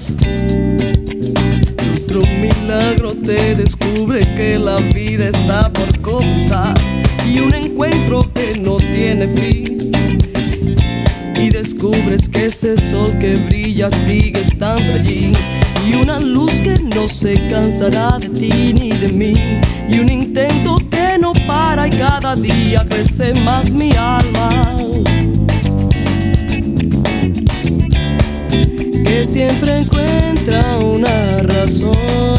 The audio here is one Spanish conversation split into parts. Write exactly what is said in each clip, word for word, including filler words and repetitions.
miras y otro milagro te descubre que la vida está por comenzar, y un encuentro que no tiene fin, y descubres que ese sol que brilla sigue estando allí, y una luz que no se cansará de ti ni de mí, y un intento que no para y cada día crece más mi alma, que siempre encuentra una razón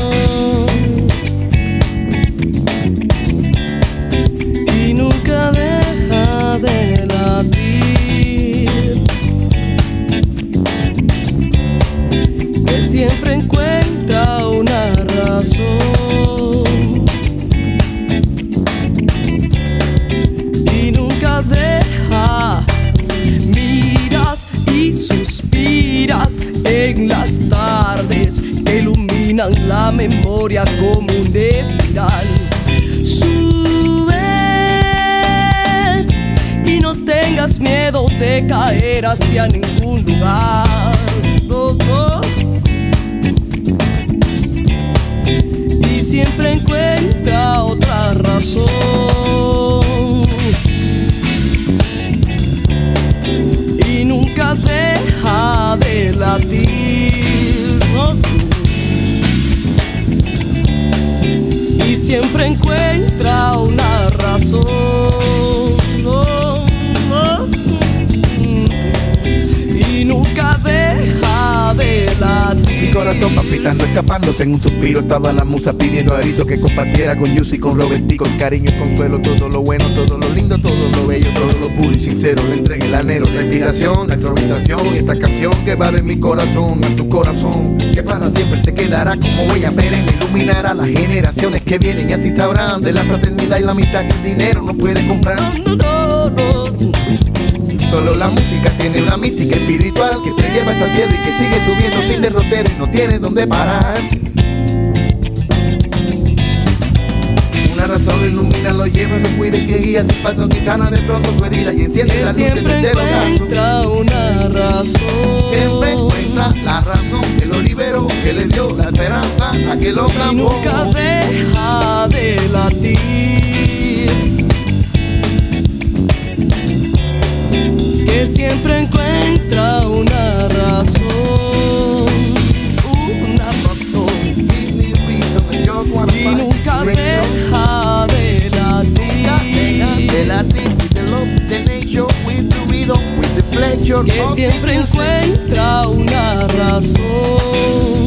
y nunca deja de latir, que siempre encuentra una razón y nunca deja. Miras y suspiras en las tardes que iluminan la memoria como una espiral. Sube y no tengas miedo de caer hacia ningún lugar. Oh, oh. Y siempre encuentra otra razón y nunca deja de latir, ¿no? Y siempre encuentra una razón, oh, oh, y nunca deja de latir. Mi corazón palpitando, escapándose en un suspiro. Estaba la musa pidiendo a grito que compartiera con Yusi, con Robertico. El cariño, el consuelo, todo lo bueno, todo lo lindo, todo lo bello, todo lo puro y sincero. Le entregué el anhelo, la inspiración, la improvisación y esta canción que va de mi corazón a tu corazón, que para siempre se quedará como huella perenne, iluminará a las generaciones que vienen y así sabrán de la fraternidad y la amistad que el dinero no puede comprar. No, no, no, no. Solo la música tiene una mística espiritual que te lleva hasta el cielo y que sigue subiendo sin derrotero y no tiene dónde parar. Una razón lo ilumina, lo lleva, lo cuida y que guía sin paso ni sana de pronto su herida y entiende Que la luz del siempre entero encuentra una razón, siempre encuentra la razón que lo liberó, que le dio la esperanza a que lo y cambió. nunca deja de latir, que siempre encuentra una razón, una razón, y nunca deja de latir, que siempre encuentra una razón.